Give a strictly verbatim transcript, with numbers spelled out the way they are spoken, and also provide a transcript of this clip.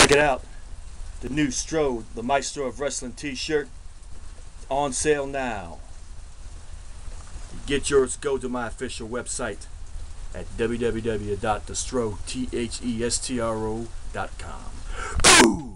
Check it out. The new Stro, the Maestro of Wrestling T-shirt, on sale now. To get yours, go to my official website at w w w dot the stro t h e s t r o dot com. Ooh!